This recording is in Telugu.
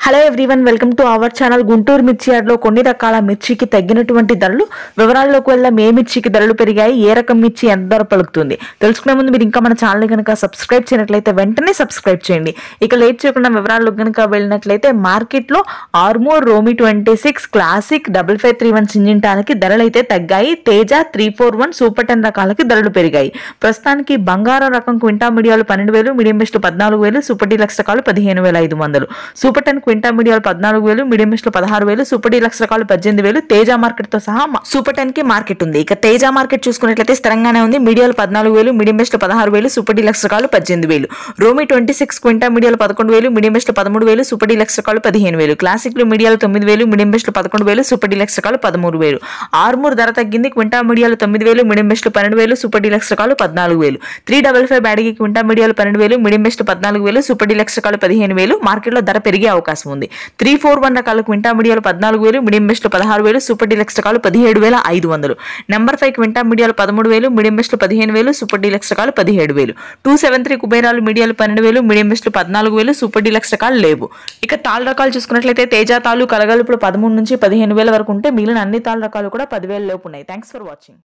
Hello everyone, welcome to our channel. Guntur మిర్చి యార్డ్లో కొన్ని రకాల మిర్చికి తగ్గినటువంటి ధరలు వివరాల్లోకి వెళ్దాం. ఏ మిర్చికి ధరలు పెరిగాయి, ఏ రకం మిర్చి ఎంత ధర పలుకుతుంది తెలుసుకునే ముందు మీరు ఇంకా మన ఛానల్ కనుక సబ్స్క్రైబ్ చేయనట్లయితే వెంటనే సబ్స్క్రైబ్ చేయండి. ఇక లేట్ చేయకుండా వివరాల్లోకి కనుక వెళ్ళినట్లయితే మార్కెట్లో ఆర్మూర్ రోమి 26 క్లాసిక్ 5531 సింజింటానికి ధరలు అయితే తగ్గాయి. తేజ 341 సూపర్ 10 రకాలకి ధరలు పెరిగాయి. ప్రస్తుతానికి బంగారం రకం క్వింటా మీడియాలు 12,000, మీడియం బెస్ట్ 14,000, సూపర్ డీలక్స్ రకాలు 15,500, సూపర్ 10 క్వింటా మీడియాలు 14,000, మీడియం బెస్ట్ 16,000, సూపర్ డీలక్స్ రకాలు 18,000. తేజ మార్కెట్ తో సహా సూపర్ 10 కి మార్కెట్ ఉంది. ఇక తేజ మార్కెట్ చూసుకున్నట్లయితే స్థిరంగానే ఉంది. మీడియాలు 14,000, మీడియం బెస్ట్ 16,000, సూపర్ డీలక్స్ రకాలు 18,000. రోమి 26 క్వింటా మీడియాలు 11,000, మీడియం బెస్ట్ 13,000, సూపర్ డీలక్స్ రకాలు 15,000. క్లాసిక్ లో మీడియాలు 9,000, మీడియం బెస్ట్ 11,000, సూపర్ డీలక్స్ రకాలు 13,000. ఆర్మూర్ ధర తగ్గింది. క్వింటా మీడియాలు 9,000, మీడియం బెస్ట్ 12,000, సూపర్ డీలక్స్ రకాలు 14,000. 355 బ్యాడీకి క్వింటా మీడియాలు 12,000, మీడియం బెస్ట్ 14,000, సూపర్ డీలక్స్ రకాలు 15,000. మార్కెట్ లో ధర పెరిగే అవకాశం ఉంది. 341 రకాల క్వింటా మీడియాలు 14,000, మీడియం బెస్ట్ 16,000, సూపర్ డీలక్స్ రకాలు 17,500. నెంబర్ 5 క్వింటా మీడియాలు 13,000, మీడియం బెస్ట్ 15,000, సూపర్ డీలక్స్ రకాలు 17,000. 273 కుబేరాలు మీడియాలు 12,000, మీడియం బెస్ట్ 14,000, సూపర్ డీలక్స్ రకాలు లేవు. ఇక తాళ రకాలు చూసుకున్నట్లయితే తేజ తాలు కలగలుపులు 13,000 నుంచి 15,000 వరకు ఉంటే మిగిలిన అన్ని తాళ రకాలు కూడా 10,000 లోపు ఉన్నాయి. Thanks for watching.